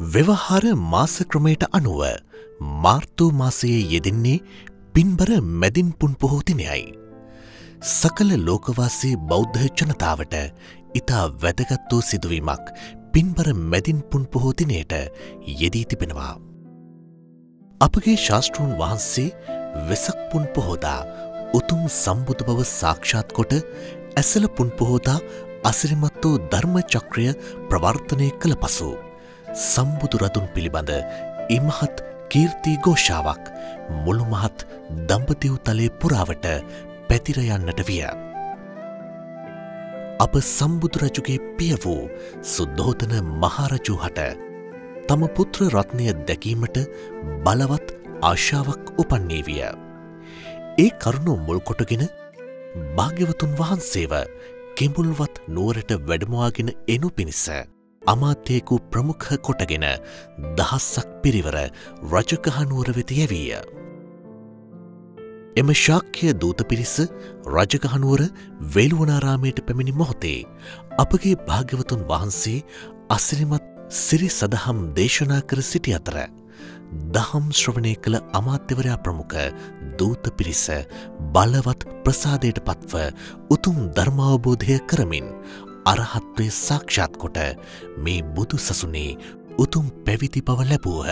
ව්‍යවහාර මාස ක්‍රමයට අනුව මාර්තු මාසයේ යෙදෙන්නේ පින්බර මැදින් පුන් පොහෝ දිනයයි. සකල ලෝකවාසී බෞද්ධ ජනතාවට ඉතා වැදගත් වූ සිදුවීමක් පින්බර මැදින් පුන් පොහෝ දිනයට යෙදී තිබෙනවා. අපගේ ශාස්තෘන් වහන්සේ වෙසක් පුන් පොහෝදා උතුම් සම්බුදු බව සාක්ෂාත් කොට ඇසළ පුන් පොහෝදා අසිරිමත් වූ ධර්ම චක්‍රය ප්‍රවර්තනය කළ පසු සම්බුදු රදුන් පිළිබඳ ඉමහත් කීර්ති ഘോഷාවක් මුළු මහත් දඹදිව් තලයේ පුරාවට පැතිර යන්නට විය. අප සම්බුදු රජුගේ පිය වූ සුද්ධෝදන මහරජු හට තම පුත්‍ර රත්නය දැකීමට බලවත් ආශාවක් උපන්නේ විය. ඒ කරුණ මුල් කොටගෙන භාග්‍යවතුන් වහන්සේව කිඹුල්වත් නුවරට වැඩමවාගෙන එනු පිණිස අමාත්‍යයෙකු ප්‍රමුඛ කොටගෙන දහස්සක් පිරිවර රජගහ නුවර වෙත යැවීය. එම ශාක්‍ය දූත පිරිස රජගහ නුවර වේළුවනාරාමයට පැමිණි මොහොතේ අපගේ භාග්‍යවතුන් වහන්සේ අසිරිමත් සිරි සදහම් දේශනා කර සිටි අතර දහම් ශ්‍රවණය කළ අමාත්‍යවරයා ප්‍රමුඛ දූත පිරිස බලවත් ප්‍රසාදයට පත්ව උතුම් ධර්මාවබෝධය කරමින් අරහත්වය සාක්ෂාත් කොට මේ බුදු සසුනේ උතුම් පැවිදි බව ලැබූහ.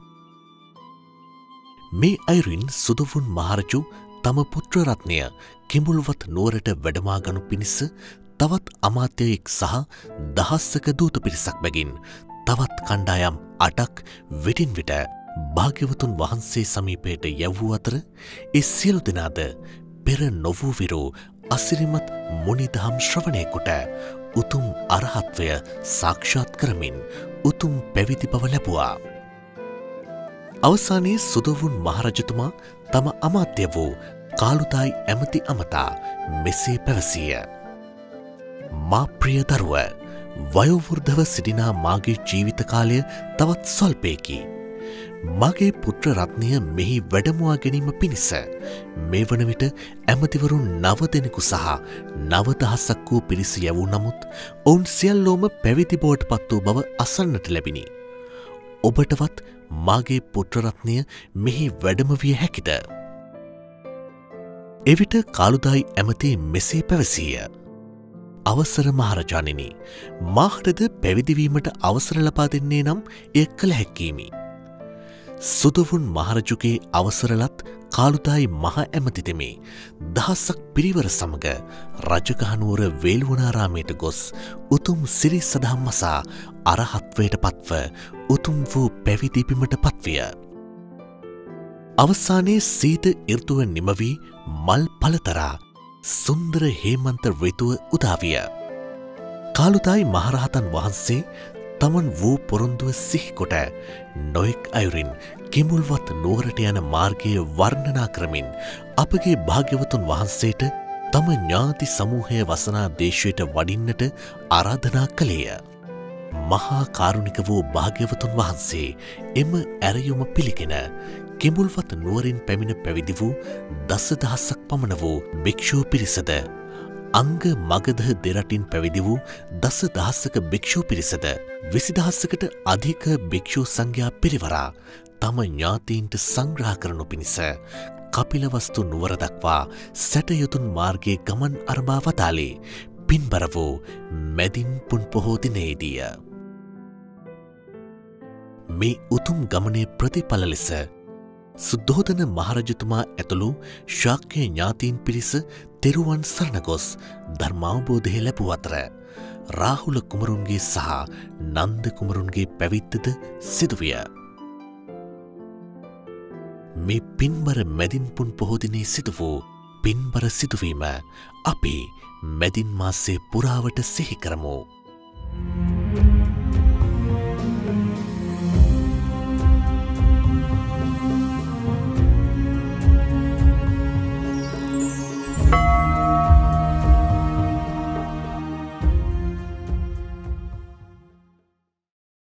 මේ අයුරින් සුදොවුන් මහරජු තම පුත්‍ර රත්නය කිඹුල්වත් නුවරට වැඩමාගනු පිණිස තවත් අමාත්‍යයෙක් සහ දහස්සක දූත පිරිසක් බැගින් තවත් කණ්ඩායම් 8ක් විටින් විට භාග්‍යවතුන් වහන්සේ සමීපයට යැවූ අතර ඒ සියලු දෙනාද පෙර නොවූ විරෝ අසිරිමත් මුනිදහම් ශ්‍රවණය කොට උතුම් අරහත්වය සාක්ෂාත් කරමින් උතුම් පැවිදි බව ලැබුවා. අවසානයේ සුදොවුන් මහරජතුමා තම අමාත්‍ය වූ කාලුදායි ඇමති අමතා මෙසේ පැවසීය. මා ප්‍රිය දරුව, වයෝවෘද්ධව සිටිනා මාගේ ජීවිත කාලය තවත් ස්වල්පයකි. මගේ පුත්‍ර රත්නය මෙහි වැඩමවා ගැනීම පිණිස මේ වන විට ඇමතිවරුන් 9 දෙනෙකු සහ 9,000ක් වූ පිරිස යැවූ නමුත් ඔවුන් සියල්ලෝම පැවිදි බවට පත් වූ බව අසන්නට ලැබිණි. ඔබටවත් මාගේ පුත්‍ර රත්නය මෙහි වැඩම විය හැකිද? එවිට කාලුදායි ඇමති මෙසේ පැවසීය. අවසර මහරජාණෙනි, මාහටද පැවිදිවීමට අවසර ලබා දෙන්නේ නම් එය කළ හැක්කීමි. සුදොවුන් මහරජුගේ අවසරලත් කාලුදායි මහ ඇමති දෙමේ දහස්සක් පිරිවර සමග රජගහනුවර වේළුවනාරාමයට ගොස් උතුම් සිරි සදහම් මසා අරහත්වයට පත්ව උතුම් වූ පැවිදි බිමට පත්විය. අවසානයේ සීත ඍතුව නිමවී මල් පලතරා සුන්දර හේමන්ත ඍතුව උදාවිය. කාලුදායි මහරහතන් වහන්සේ තමන් වූ පොරොන්දුව සිහිකොට නොයෙක් අයුරින් කිඹුල්වත් නුවරට යන මාර්ගය වර්ණනා කරමින් අපගේ භාග්‍යවතුන් වහන්සේට තම ඥාති සමූහය වසනා දේශයට වඩින්නට ආරාධනා කළේය. මහා කාරුණික වූ භාග්‍යවතුන් වහන්සේ එම ඇරයුම පිළිගෙන කිඹුල්වත් නුවරින් පැමිණ පැවිදි වූ 10,000ක් පමණ වූ භික්ෂූ පිරිසද අංග මගධ දෙරටින් පැවිදි වූ 10,000ක භික්ෂූ පිරිසද 20,000කට අධික භික්ෂූ සංඝයා පිරිවරා තම ඥාතීන්ට සංග්‍රහ කරනු පිණිස කපිලවස්තු නුවර දක්වා සැටයුතුන් මාර්ගයේ ගමන් අරඹා වදාළේ පින්බර වූ මැදින් පුන් පොහෝ දිනයේදීය. මේ උතුම් ගමනේ ප්‍රතිඵල ලෙස සුද්ධෝදන මහරජතුමා ඇතුළු ශාක්‍ය ඥාතීන් පිරිස තෙරුවන් සරණ ගොස් ධර්මාවබෝධය ලැබූ අතර රාහුල කුමරුන්ගේ සහ නන්ද කුමරුන්ගේ පැවිද්දද සිදුවිය. මේ පින්බර මැදින් පුන් පොහෝ දිනේ සිදු වූ පින්බර සිදුවීම අපි මැදින් මාසයේ පුරාවට සිහි කරමු.